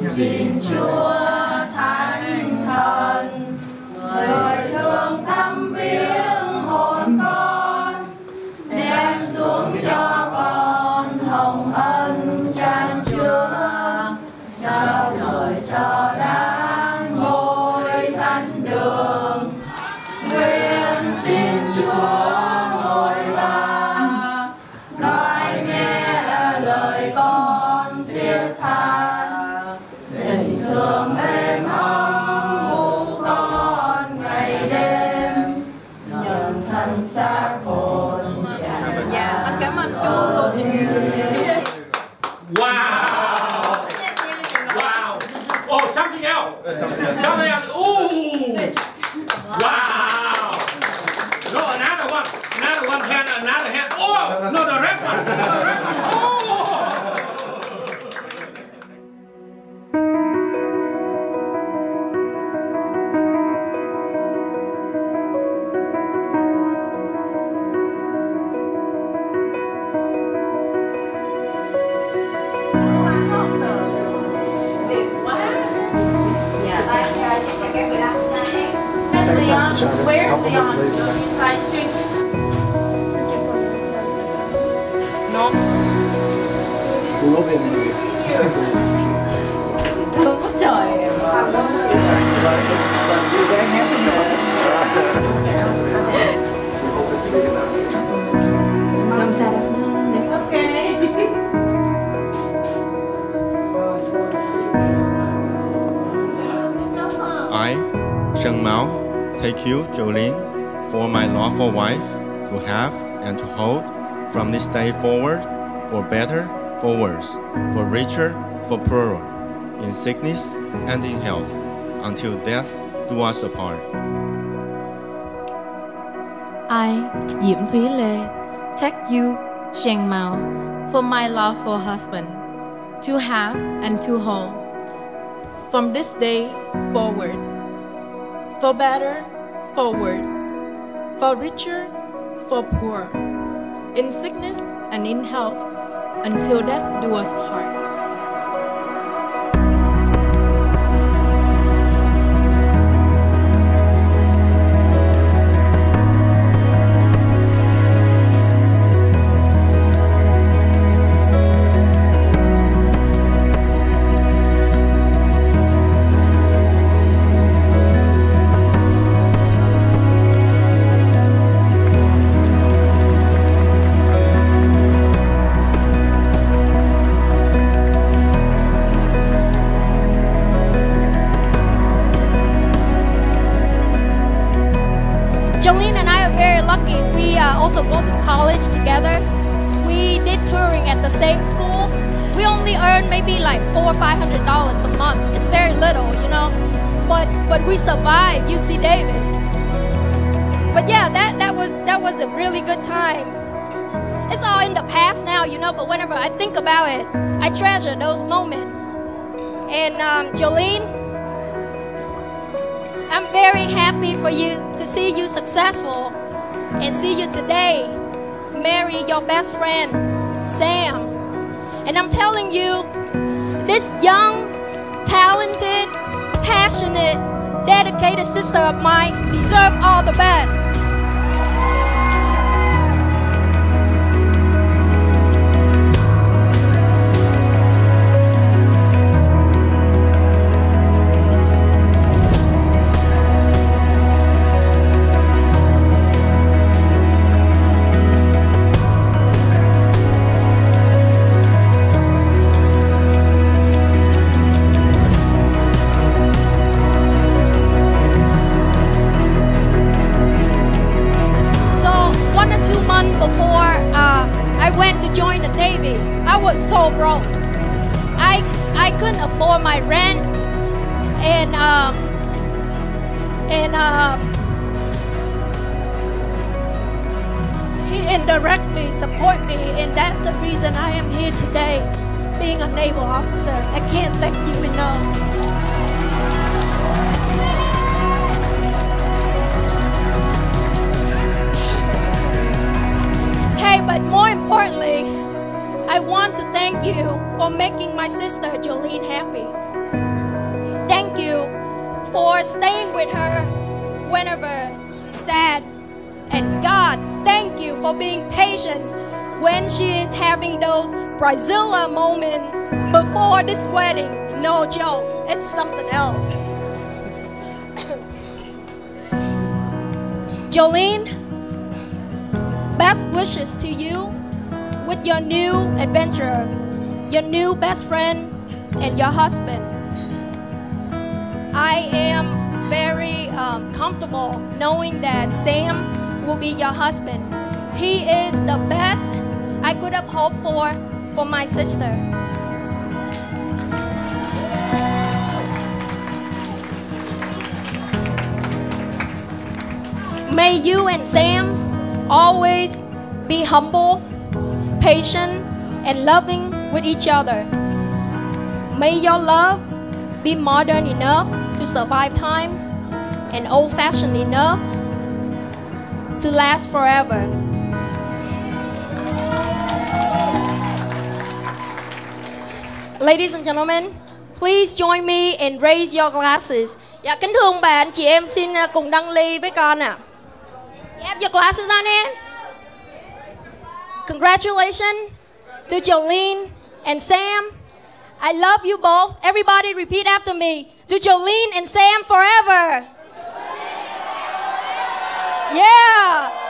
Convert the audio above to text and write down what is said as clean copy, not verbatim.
Xin Chúa Thánh Thần, người thương thăm viếng hồn con, đem xuống cho con hồng ân chan chứa, trao đời cho đáng ngôi thánh đường. Nguyện xin Chúa ngồi ba, nói nghe lời con thiết tha, tình thương êm ấm hữu con ngày đêm, nhận thân xác hồn tràn. Dạ, anh cảm ơn chú cô thì Wow! Wow! Oh, something else! Something else! Ooh! Wow! No, another one! Another one hand, another hand. Oh! No, the red one! The red one! Oh! Leon, where's Leon? Inside drink. No. Thương quá trời. Làm sao đâu. Ok. I, Sheng Mao, take you, Jolene, for my lawful wife, to have and to hold from this day forward, for better, for worse, for richer, for poorer, in sickness and in health, until death do us apart. I, Diễm Thúy Lê, take you, Sheng Mao, for my lawful husband, to have and to hold, from this day forward, for better, forward, for richer, for poor, in sickness and in health, until death do us part. Jolene and I are very lucky. We also go to college together. We did touring at the same school. We only earn maybe like $400 or $500 a month. It's very little, you know. But we survived UC Davis. But yeah, that was a really good time. It's all in the past now, you know. But whenever I think about it, I treasure those moments. And Jolene, I'm very happy for you to see you successful and see you today marry your best friend, Sam. And I'm telling you, this young, talented, passionate, dedicated sister of mine deserves all the best. Before I went to join the Navy, I was so broke. I couldn't afford my rent, and he indirectly supported me, and that's the reason I am here today, being a naval officer. I can't thank you enough. But more importantly, I want to thank you for making my sister Jolene happy. thank you for staying with her whenever she's sad. And God, thank you for being patient when she is having those Brazilian moments before this wedding. No joke, it's something else. Jolene, best wishes to you with your new adventure, your new best friend, and your husband. I am very comfortable knowing that Sam will be your husband. He is the best I could have hoped for my sister. May you and Sam always be humble, patient, and loving with each other. May your love be modern enough to survive times and old-fashioned enough to last forever. Ladies and gentlemen, please join me and raise your glasses. Dạ, kính thưa ông bà, anh chị em xin cùng đăng ly với con ạ. You have your glasses on in? Congratulations to Jolene and Sam. I love you both. Everybody repeat after me. To Jolene and Sam forever. Yeah.